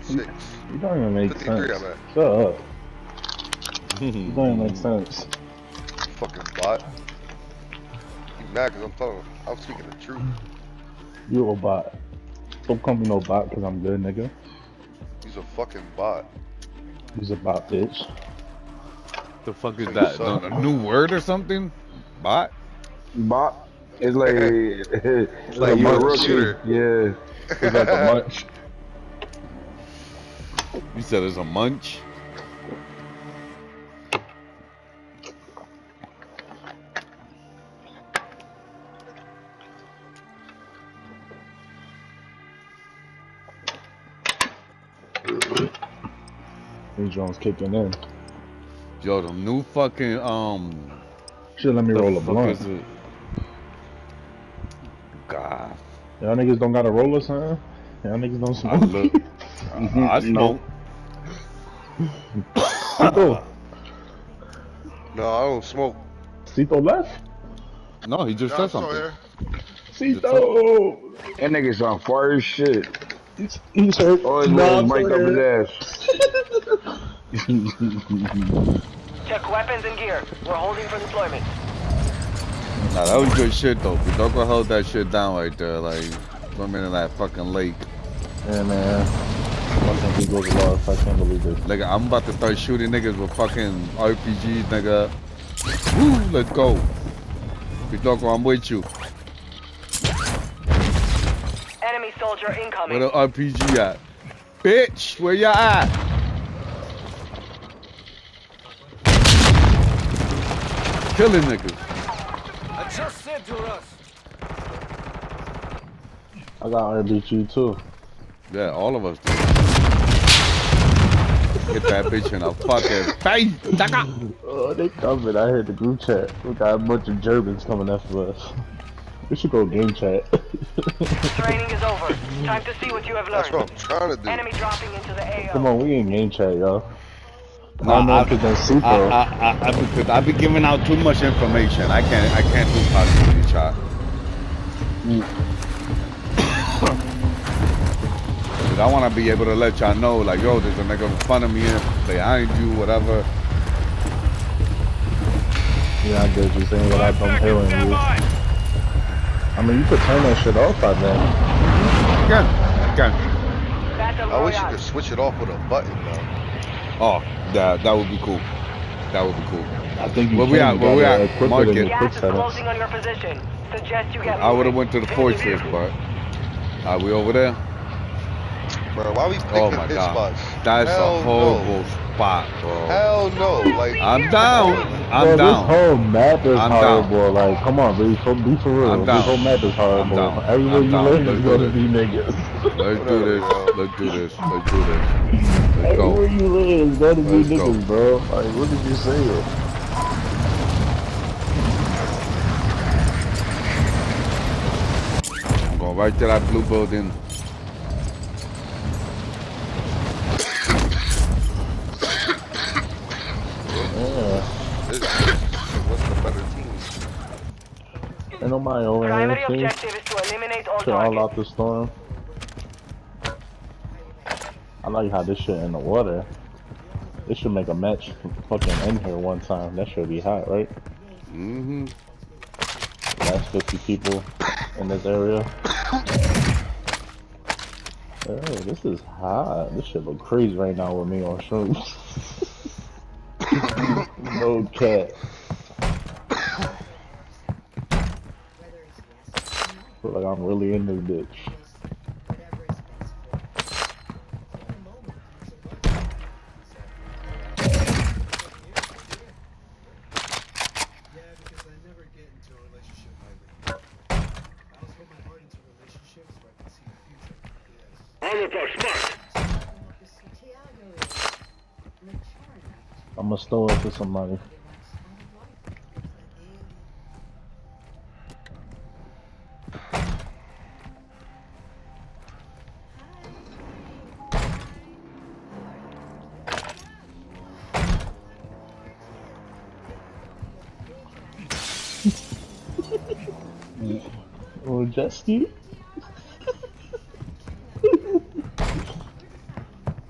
6. You don't even make 53 sense. I'm at. Shut up. You don't even make sense. Fucking bot. You mad because I'm speaking the truth. You a bot. Don't call me no bot because I'm good, nigga. He's a fucking bot. He's a bot, bitch. The fuck is So that? suck. A new word or something? Bot? Bot. It's like It's like you you a a rookie. shooter. Yeah. It's like a munch. You said it's a munch? These Jones kicking in. Yo, the new fucking Shit, let me roll a blunt. Is it? God. Y'all niggas don't got a roll or something? Y'all niggas don't smoke? I smoke. Cito. No, I don't smoke. Cito left? No, he just said something. Cito! That nigga's on fire as shit. He's hurt. Always No, with his mic up his ass. Check weapons and gear. We're holding for deployment. Nah, that was good shit though. Don't go hold that shit down right there, like swimming in that fucking lake. Yeah, man. Fucking Eagles lost. I can't believe this. Nigga, I'm about to start shooting niggas with fucking RPGs, nigga. Woo, let's go. Bidoko, I'm with you. Enemy soldier incoming. Where the RPG at? Bitch, where ya at? Killing niggas. I just said to us. I got RBG too. Yeah, all of us do. Hit that bitch in the fucking face. Oh, they coming. I heard the group chat. We got a bunch of Germans coming after us. We should go game chat. Training is over. Time to see what you have learned. That's what I'm trying to do. Enemy dropping into the AO. Come on, we in game chat, y'all. Nah, because I've been giving out too much information. I can't do positivity chat. I want to be able to let y'all know, like, yo, there's a nigga in front of me, behind you, whatever. Yeah, I get what you're saying without them hearing you. I mean, you could turn that shit off by then. Again. I wish you could switch it off with a button, though. Oh, that would be cool. That would be cool. I think you Where we at? Market. Gas is closing on your position. Suggest you get I would have went to the fortress, but are we over there? Bro, why we picking this spots? That's Hell a horrible spot, bro. Hell no. Like, I'm down. Bro, this whole map is horrible. Like, come on, be for real. This whole map is horrible. Everywhere you land is gonna be niggas. Let's do this. Let's do this. Let's do this. Let's go. Everywhere you land is gonna be niggas, bro. Like, what did you say? I'm going right to that blue building. What's the better team? Ain't nobody over here. Primary objective is to eliminate all all targets. out the storm. I like how this shit in the water. This should make a match fucking in here one time. That should be hot, right? Mm-hmm. Last 50 people in this area. Oh, this is hot. This shit look crazy right now with me on shrooms. No cat. Feel like I'm really in this bitch. I'ma stow it to somebody. Oh, jet ski?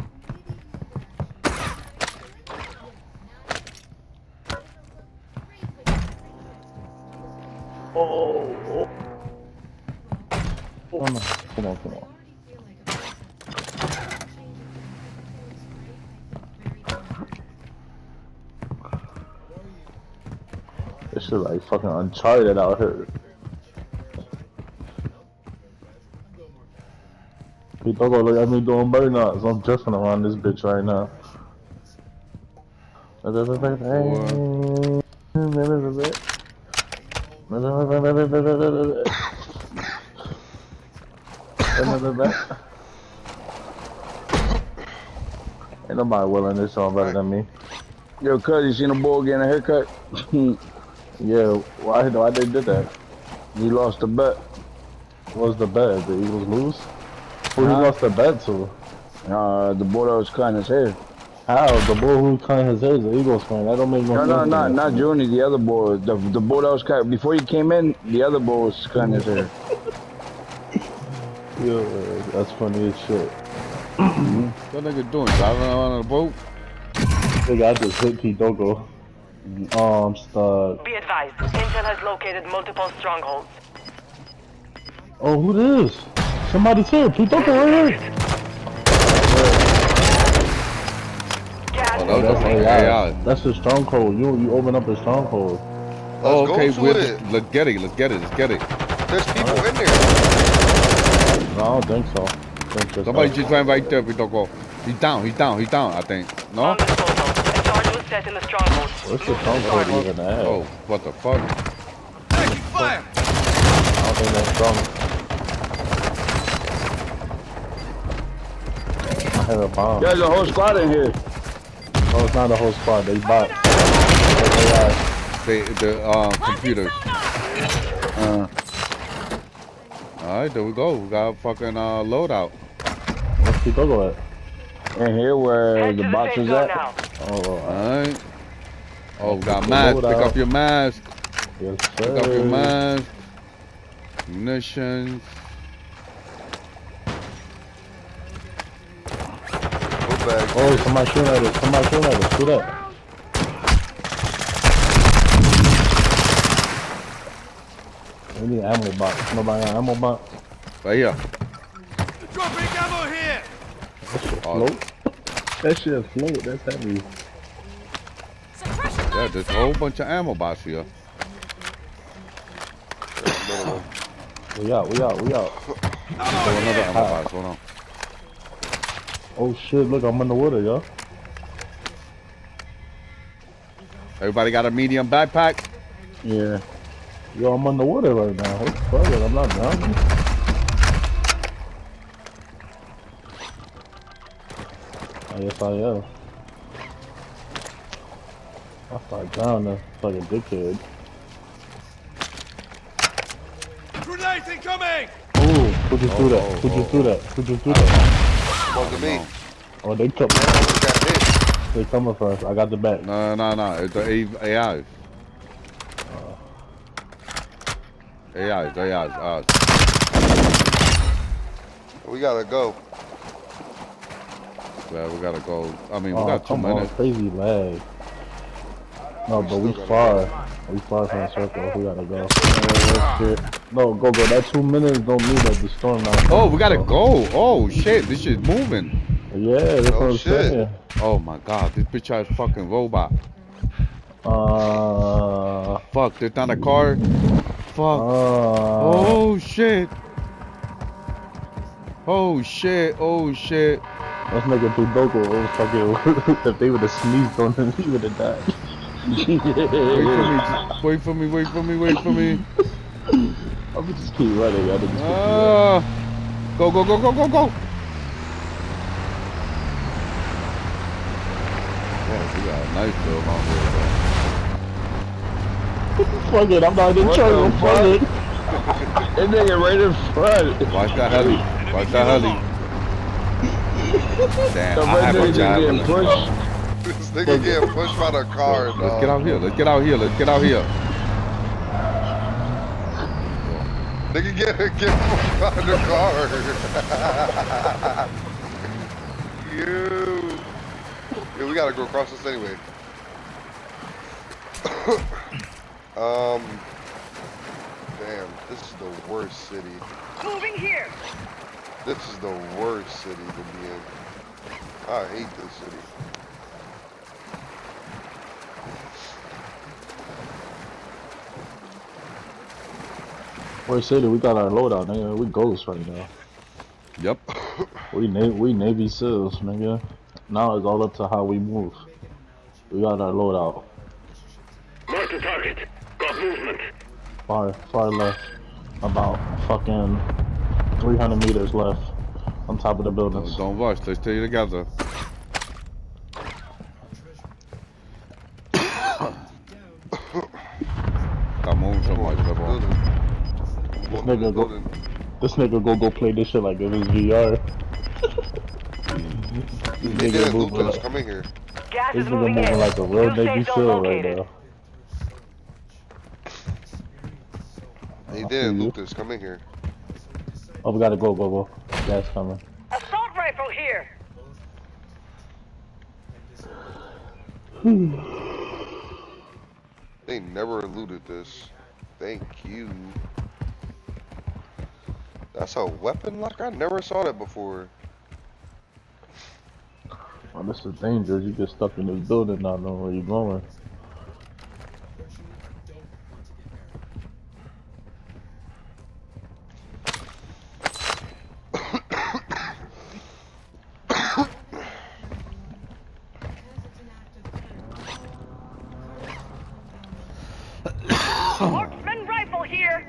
Come on. This shit like fucking Uncharted out here. People go look at me doing burnouts. I'm drifting around this bitch right now. Ain't nobody willing to show better than me. Yo, cuz, you seen a boy getting a haircut? Yeah, why they did that? He lost the bet. What was the bet? The Eagles lose? Who he lost the bet to? The boy that was cutting his hair. How? The boy who cut his hair is the Eagles fan. That don't make no sense. No, not Junior, the other boy. The boy that was cut before he came in, the other boy was cutting his hair. Yeah, that's funny as shit. What nigga doing? Driving around on a boat? Nigga, I just hit P-Dogo. I'm stuck. Be advised, Intel has located multiple strongholds. Oh, who this? Somebody's here. P-Dogo right here. Oh, that's AI. That's the stronghold. You open up the stronghold. Oh, okay. Let's get it. There's people in there. No, I don't think so. Somebody just ran right there. We don't go. He's down. I think. No. On disposal. A charge was set in the stronghold. What's the stronghold even at? Oh, what the fuck? Taking fire! I don't think that's strong. I have a bomb. There's a whole squad in here. No, it's not a whole squad. They bought. The computers. Alright, there we go. We got a fucking loadout. Where's P-Dogo at? In here where Head the to box safe is zone at. now. Oh, Alright. Oh, we got mask. Pick up your mask. yes, sir. Pick up your mask. Munitions. Oh, somebody shooting at us. Shoot up. We need an ammo box. Nobody got an ammo box? Right here. Dropping ammo here! That shit float. That shit float. That's heavy. Yeah, there's a whole bunch of ammo boxes here. We out. Another ammo box. Hold on. Oh shit, look, I'm underwater, yo. Everybody got a medium backpack? Yeah. Yo, I'm underwater right now. What the fuck? I'm not drowning. Oh, yes, I am. I start drowning like a dickhead. Grenade incoming! Ooh, who just threw that? Who just threw that? Wasn't me. Oh, they come. Got hit. They coming for us. I got the back. No. It's the AI. AI. We gotta go. Yeah, we gotta go. I mean, we got 2 minutes. Crazy lag. No, but we far. We far from the circle. We gotta go. No, go. That 2 minutes don't mean that the storm not. Oh, we gotta go. Oh shit, this shit's moving. Yeah, that's what I'm saying. Oh my god, this bitch ass fucking robot. Fuck, there's not a car. Fuck. Oh shit. Oh shit. Let's make it through Dogo. It was fucking. If they would have sneezed on him, he would have died. Wait for me. I'm gonna just keep running. Go. Yeah, we got a nice build on here, Fuck it, I'm not in trouble. Fuck it. That nigga right in front. Watch that heli. Damn, I have a javelin. This nigga getting pushed by the car, dog. Let's get out here. Nigga get pushed by the car. Yeah, we gotta go across this anyway. Damn, this is the worst city. Moving here. This is the worst city to be in. I hate this city. Where's City? We got our loadout, nigga. We ghosts right now. Yep. We Navy SEALs, nigga. Now it's all up to how we move. We got our loadout. Mark the target. Got movement. Far left. About fucking 300 meters left. On top of the buildings. Don't rush. Let's stay together. Stop moving so much, bro. This nigga go play this shit like it was VR. They didn't loot this. Come in here. Gas This is nigga moving moving in. like a real New Navy safe zone SEAL right located. now. They didn't loot this. Come in here. Oh, we gotta go. Gas coming. Assault rifle here. They never looted this. Thank you. That's a weapon lock? I never saw that before. Oh, this is dangerous. You get stuck in this building not knowing where you're going. Marksman rifle here.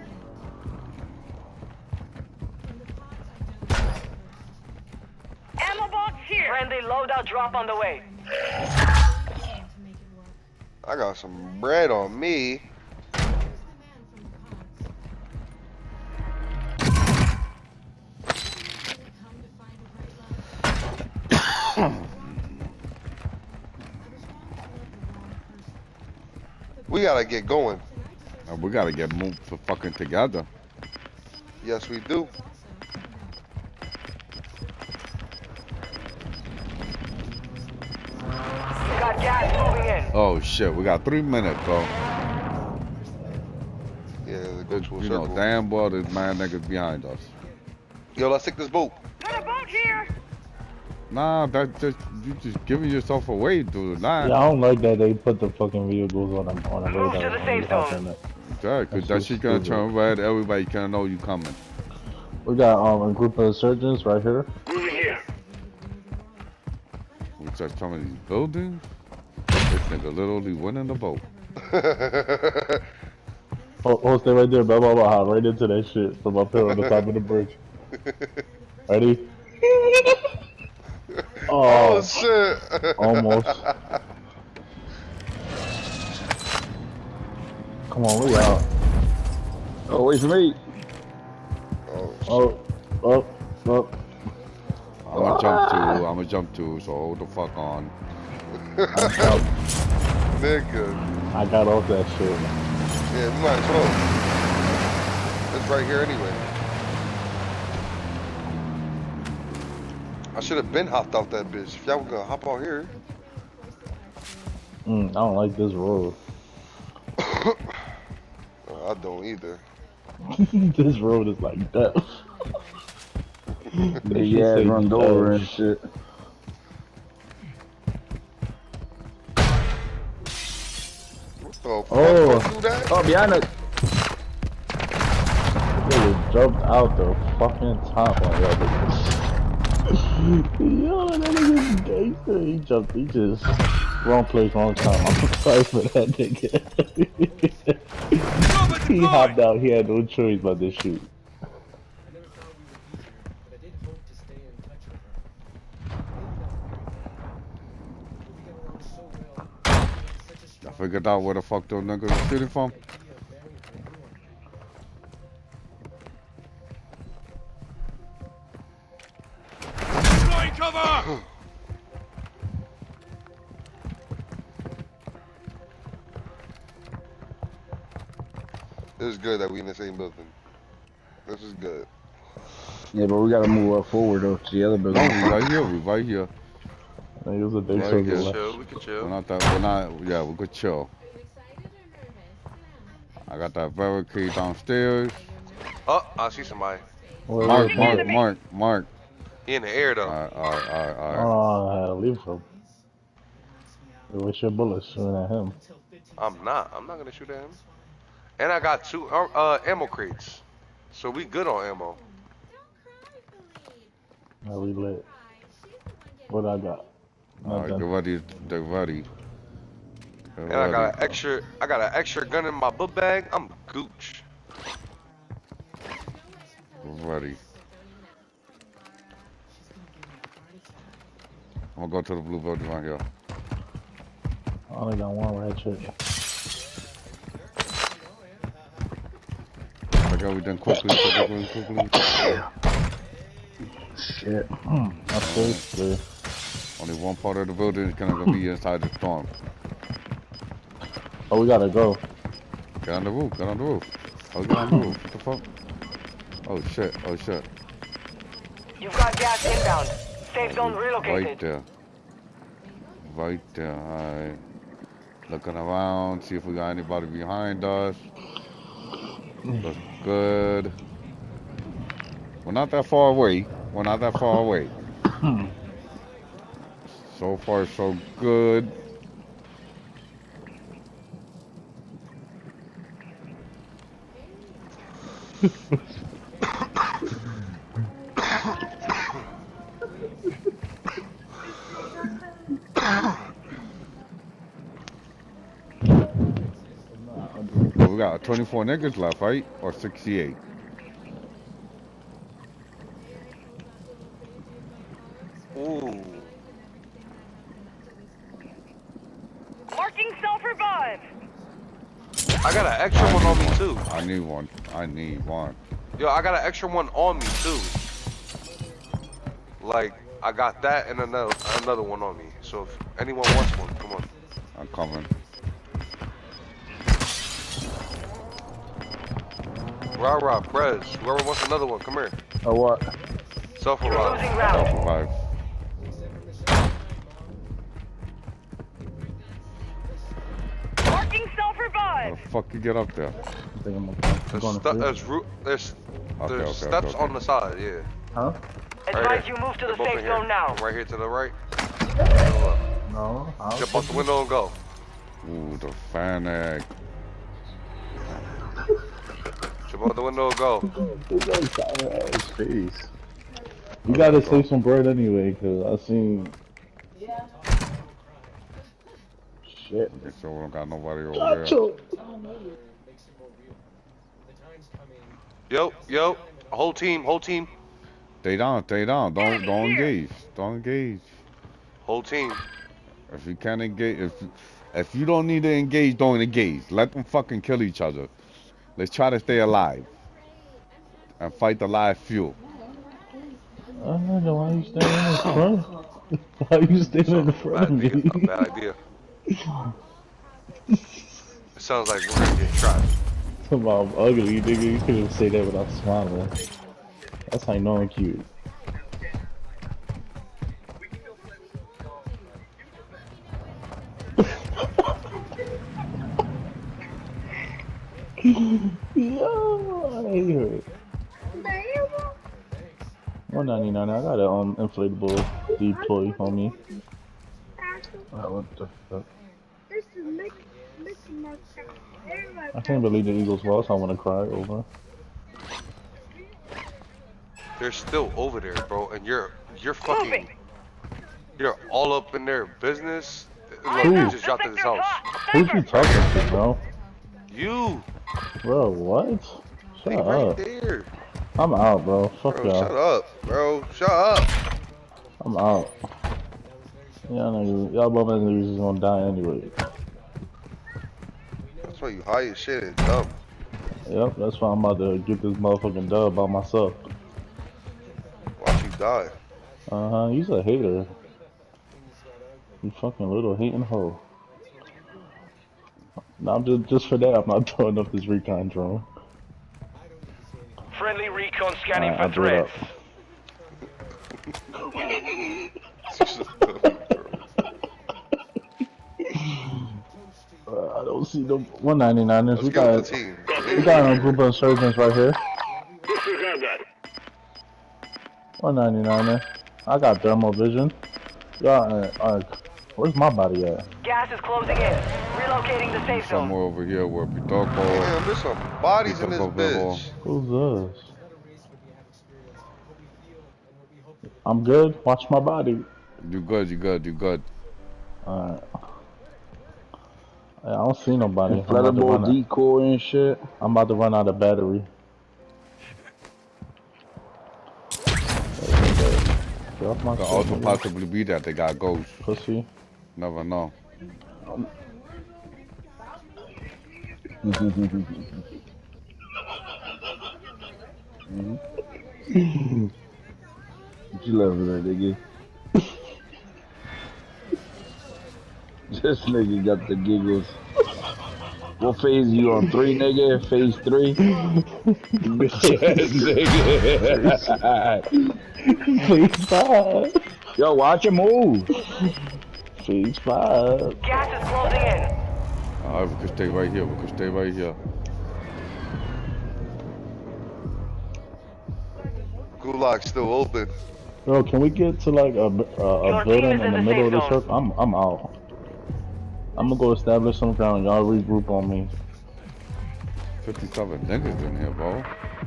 Ammo box here. Friendly loadout drop on the way. I got some bread on me. We gotta get going. We gotta get moved for fucking together. Yes, we do. You got gas moving in. Oh shit, we got 3 minutes, bro. Yeah, go to a You circle. know damn well this man niggas behind us. Yo, let's take this boat. Got a boat here. Nah, that just you just giving yourself away, dude. Nah. Yeah, I don't like that they put the fucking vehicles on a Move to radar. the when safe you hop zone. in it. Yeah, cause that That's shit so gonna stupid. turn red. Everybody can know you coming. We got a group of insurgents right here. Moving here. We touch some of these buildings. This nigga literally went in the boat. Oh, stay right there, blah blah blah. Hop right into that shit from up here on the top of the bridge. Ready? Oh Oh, shit! almost. Come on, we out. Oh, wait for me. Oh, Oh. I'ma jump to, so hold the fuck on. nigga. I got off that shit. Yeah, we might as well. It's right here anyway. I should have been hopped off that bitch. If y'all were gonna hop out here. I don't like this road. I don't either. This road is like death. Big ass run over and shit. What the fuck? Oh. Don't do that? Oh, behind us. They jumped out the fucking top on that nigga. Yo, that nigga's gangster. He just wrong place, wrong time. I'm sorry for that nigga. He hopped out. He had no choice but to shoot. I figured out where the fuck those niggas are shooting from. Throwing cover! This is good that we in the same building. This is good. Yeah, but we gotta move up forward though to the other No, building. we right here. We right here. Niggas a big Right circle here. left. We can chill. We're not that. We're not. Yeah, we could chill. I got that barricade downstairs. Oh, I see somebody. Mark. He in the air though. Alright. Oh, I had to leave him. What's your bullets shooting at him? I'm not gonna shoot at him. And I got 2 ammo crates. So we good on ammo. Now we lit. What I got? Alright, get ready. And I got an extra gun in my book bag. I'm gooch. Get ready. I'm gonna go to the blue building right here. I only got one red chick. I got everything quickly. Shit. That's Only one part of the building is gonna be inside the storm. Oh, we gotta go. Get on the roof. Oh, get on the roof. What the fuck? Oh shit. You've got gas inbound. Safe zone relocated. Right there. Alright. Looking around, see if we got anybody behind us. Looks good. We're not that far away. So far, so good. We got 24 niggas left, right? Or 68? Ooh. Marking self-revive. I got an extra one on me too. I need one. Yo, I got an extra one on me too. Like, I got that and another one on me. So if anyone wants one, come on. I'm coming. Rah, Prez. Whoever wants another one, come here. Oh, what? Self-revive. Self-revive. Marking self-revive. How the fuck you get up there? There's steps on the side, yeah. Huh? Advise you move to the safe zone now. Right here to the right. No. Jump out the window and go. Ooh, the fanatic. Jump out the window and go. You gotta save some bread anyway, cause I seen. Shit. So we don't got nobody over there. Yo, whole team. Stay down. Don't engage. Whole team. If you can't engage, if you don't need to engage, don't engage. Let them fucking kill each other. Let's try to stay alive and fight the live fuel. I don't know why you standing in front. Why you standing in front of me? Bad idea. It sounds like we're gonna get shot. Somehow I'm ugly, nigga. You couldn't say that without smiling. That's how you know I'm cute. Yo, I hate her. $1.99. I got an inflatable deploy on me. What the fuck? I can't believe the Eagles lost. I want to cry over. They're still over there, bro, and you're fucking, you're all up in their business. Look, you just dropped in his house. Who's you talking to, bro? You. Bro, what? Shut up. Right there. I'm out, bro. Fuck y'all. Shut up, bro. Shut up. I'm out. Y'all both niggas is gonna die anyway. That's why you high as shit and dumb. Yep, that's why I'm about to get this motherfucking dub by myself. Watch you die. He's a hater. You fucking little hating hoe. Now just for that, I'm not throwing up this recon drone. Friendly recon scanning for I blew it up. I don't see no $1.99. We got the team. We got a group of insurgents right here. Disregard that. 199 there. I got thermal vision. Yeah, where's my body at? Gas is closing in. Relocating the safe zone. Somewhere over here where Pitoko. Damn, there's some bodies in this bitch. Who's this? I'm good. Watch my body. You good, you good, you good. Alright. I don't see nobody. Inflatable decoy and shit. I'm about to run out of battery. Get off my Could shit, also nigga. possibly be that they got ghosts. Pussy. Never know. What you laughing at, nigga? This nigga got the giggles. What phase you on? 3, nigga? Phase 3? Phase 5. Yo, watch it move. Phase 5. Gas is closing in. Alright, we can stay right here. We can stay right here. Gulag's still open. Bro, can we get to like a building in the middle of the circle? I'm out. I'm gonna go establish some ground. Y'all regroup on me. 57 niggas in here, bro.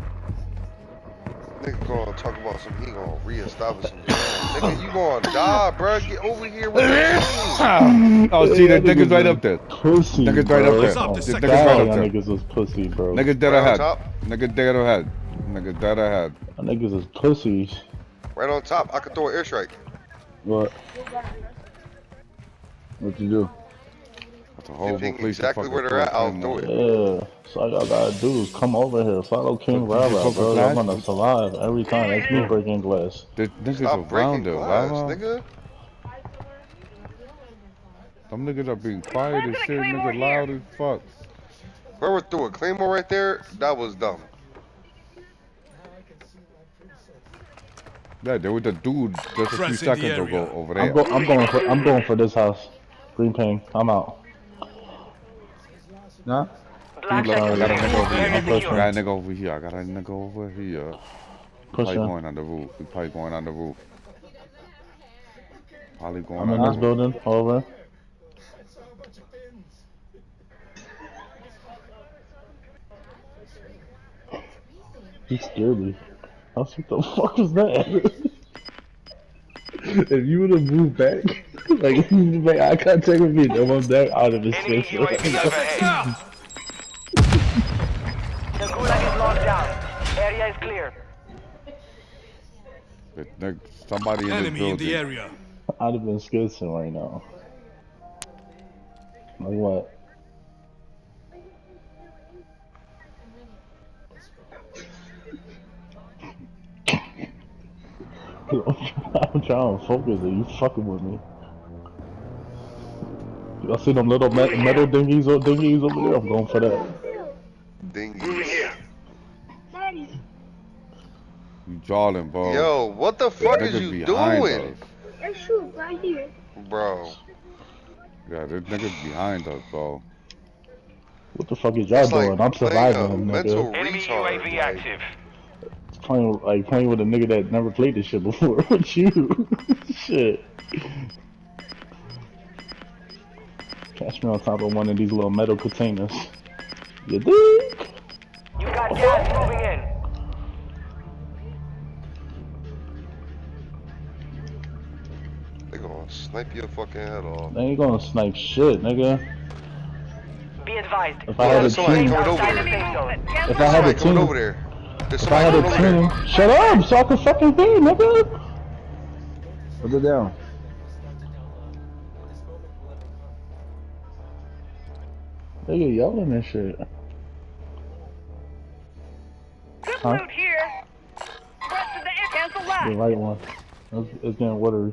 Nigga gonna talk about some, he gonna reestablish some ground. Nigga, you gonna die, bro. Get over here with the Oh, see, that nigga's right up there. Pussy, Niggas right up there. Niggas right up there. Niggas is pussy, bro. Niggas dead Right on ahead. top? Niggas dead ahead. Niggas dead ahead. Niggas is pussies. Right on top. I could throw an airstrike. What? What you do? That's a whole If you police exactly where they're at, I'll do it. Yeah. So all y'all gotta do is come over here. Follow King Rara, bro. Y'all gonna survive every time. That's me breaking glass. There's niggas Stop breaking around there, glass, Rara. nigga. Some niggas are being quiet as shit, niggas loud as fuck. Whoever threw a claymore right there, that was dumb. Yeah, there was a dude just a few seconds ago over there. I'm going for this house. Green ping. I'm out. Nah? Black Look, I got a sector nigga over here. area I got a secure. nigga over here. I got a nigga over here. Push Probably him. going on the roof. We probably going on the roof. Probably going I'm on in the this roof. building. Over. He scared me. I was like, what the fuck was that? If you would have moved back, like if you made eye contact with me, then I'm there out of his Enemy face. UAV overhead. The gulag is locked down. Area is clear. Somebody in this Enemy in the building. area. I'd have been scared right now. Like what? I'm trying to focus and you fucking with me. Y'all see them little metal dinghies over there? I'm going for that. Dingies. You jawling, bro. Yo, what the fuck is Niggas you behind doing? us. There's shoot right here. Bro. Yeah, there's niggas behind us, bro. What the fuck is y'all It's like doing? I'm playing a surviving, mental nigga. Enemy retard. UAV Like, active. It's playing with a nigga that never played this shit before. What you? Shit. Catch me on top of one of these little metal containers. You dig? You got gas moving in. they gonna snipe your fucking head off. They ain't gonna snipe shit, nigga. Be advised. If I had a there's somebody team, coming over Outside the there. safe zone. if I had a Somebody coming team, over there. There's if I had somebody a coming over team, there. shut up so I can fucking hear, nigga. Put it down. Nigga yelling and shit. Good Huh? loot here. Rest of the cancel The last. right one. It's getting watery.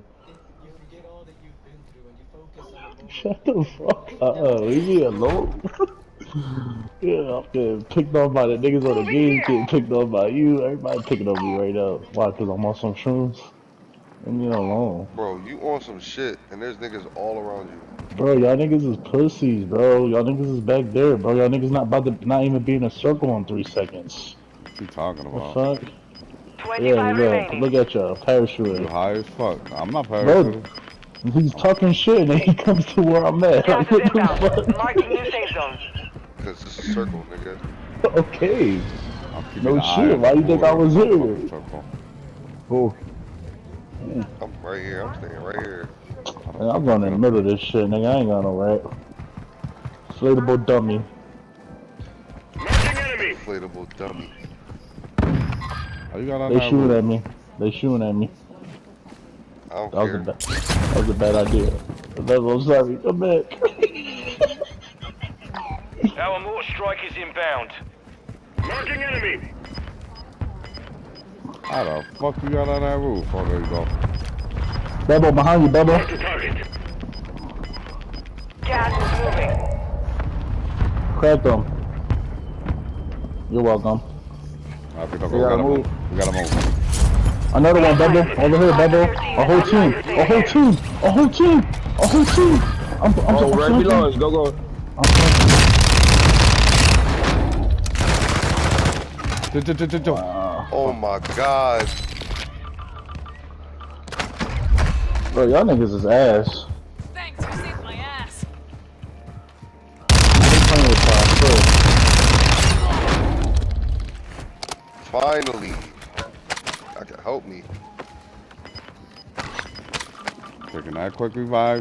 Shut the fuck up. Leave me alone. Yeah, I'm getting picked on by the niggas on the game, getting picked on by you. Everybody picking on me right now. Why? Because I'm on some shrooms? Leave me alone. Bro, you on some shit, and there's niggas all around you. Bro, y'all niggas is pussies, bro. Y'all niggas is back there, bro. Y'all niggas not even be in a circle in 3 seconds. What you talking The about? fuck? Yeah, 25 look remaining. at y'all, You parachuting. high as fuck. I'm not Bro, parachuting. he's talking shit and then he comes to where I'm at. Gas Like, is what the inbound. fuck? Marking new safe zone. Cause it's a circle, nigga. Okay. I'm keeping No an eye shit, on why the you think I board. was Fucking here? circle. Oh, I'm right here. I'm staying right here. man, I'm going in the middle of this shit, nigga. I ain't got no right. Inflatable dummy. Marking enemy. Inflatable dummy. Oh, you got on They that shooting roof. at me. They shooting at me. I don't That was care. that was a bad idea. I'm sorry. Come back. Our mortar strike is inbound. Marking enemy. How the fuck you got on that roof? Oh, there you go. Bubble behind you, Bubble. Mark the target. Gas is moving. Crack them. You're welcome. Alright, we We gotta gotta move. move. We gotta move. Another one, Bubble. Over here, Bubble. A whole team. A whole team. A whole team. A whole team. I'm Oh, right flanking. below us. Go, go. I'm flanking. Oh my god. Bro, y'all niggas is ass. Thanks, you saved my ass. They playing with fire, Finally. That can help me. Taking that quick revive.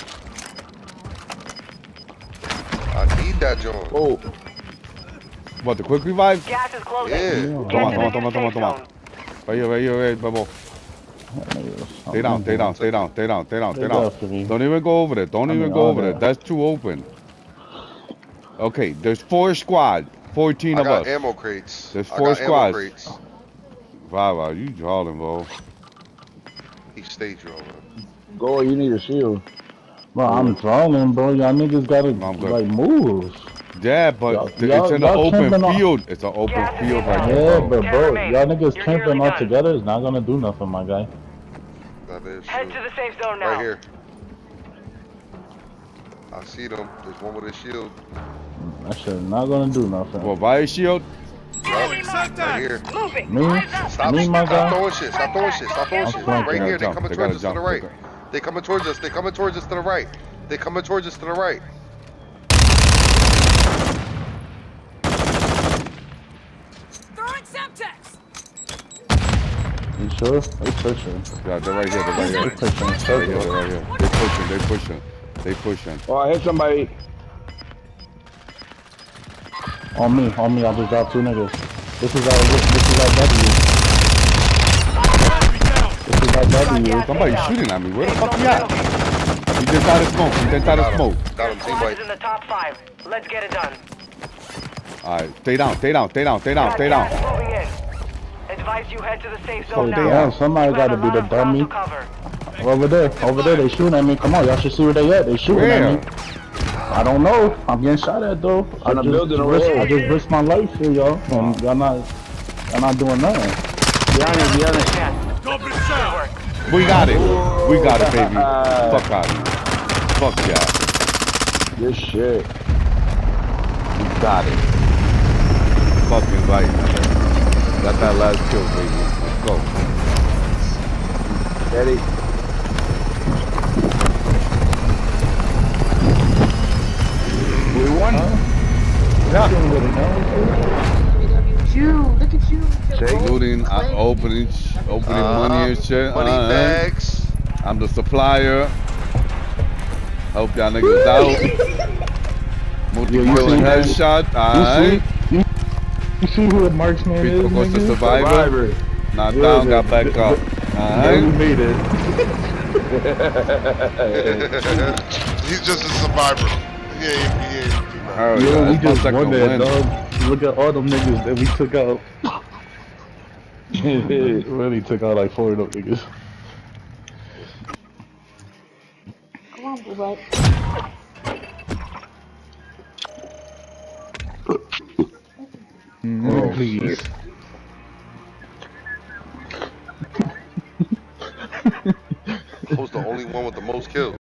I need that joint. Oh, What, the quick revive? Gas is closing. Yeah. Get Come to on, the come on, new come on, safe come on. zone. Right here, Bubble. Stay down, stay down, stay down, stay down, stay down, stay down. Don't even go over there. Don't even go over there. That's too open. Okay, there's 4 squad. 14 I of got us. ammo crates. There's I 4 got ammo squads. crates. Wow, you drawing, bro. He stayed drawing. go. You need a shield. Bro, I'm trolling, bro. Y'all niggas gotta, No, I'm good. like, move. Yeah, but Y'all- it's in an y'all open camping on- field. It's an open Gas is field right inbound. there, Yeah, bro. but bro, remain. y'all niggas You're camping nearly all done. together is not gonna do nothing, my guy. That is Head true. to the safe zone now. Right here. I see them. There's one with a shield. That shit not gonna do nothing. Well, buy a shield. Right here. Moving. Me? Stop, Me, my stop guy? throwing shit. Stop throwing shit. Stop throwing I'm shit. flanking. Right here. They Jump. coming They towards gotta us to the jump. right. They coming towards us. They coming towards us to the right. They coming towards us to the right. Throwing Semtex. You sure? They pushing. Yeah, they're right here. They're right They here. pushing. They're right here. They're right here. They pushing. They pushing. They pushing. Oh, I hit somebody. On me. I just dropped 2 niggas. This is our W. This is our W. Somebody's shooting at me. Where the fuck he at? He just out of smoke. He just out of smoke. Got him. Team Squad white. is in the top 5. Let's get it done. Alright, stay down, stay down, stay down, stay down, stay down. Gas moving in. Advise you head to the safe zone Stay now. down. Somebody You have gotta a be lot the of ground dummy. to cover. Over there, they shooting at me. Come on, y'all should see where they at. They shooting Where? at me. I don't know. I'm getting shot at though. In a building over there. I just risked my life here, y'all. And y'all not doing nothing. Behind it, behind it. Yes. Goblin Good sound. work. We got it. We got it, baby. Fuck out of here. Fuck yeah. Good shit. We got it. Fucking right, man. Got that last kill, baby. Let's go. Eddie. We won? Yeah. Look at you. Looting, opening money and shit. Money bags. I'm the supplier. Help y'all niggas out. Multi-killing headshot. Alright. You see who the marksman People is, goes to nigga? survivor. Knocked down, got back up. We Alright. made it. He's just a survivor. Yeah. Oh, Yo, yeah, we that's my just second won that, win. dog. Look at all them niggas that we took out. Really took out like 4 of them niggas. Come on, boy. Oh, please. kill.